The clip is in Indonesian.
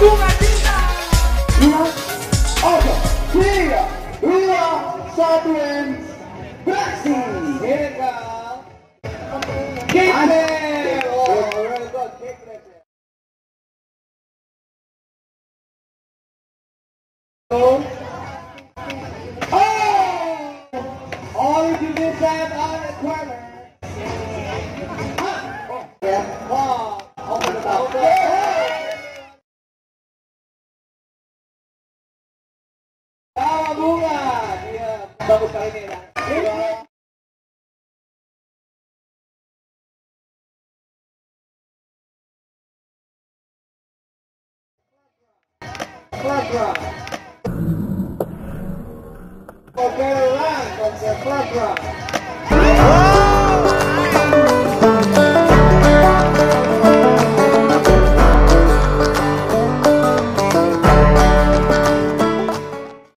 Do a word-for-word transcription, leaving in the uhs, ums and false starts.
Bunga Cinta. Dua, oke, tiga, dua, satu, beraksi. Here it goes. Keep it. Oh, really good. Keep it. Oh, all you do this time on the corner. Oh, yeah. Oh, open the mouth. Tawa bunga. Dia bagus kali ini ya. Flat rock. Oke, lang konsep flat rock.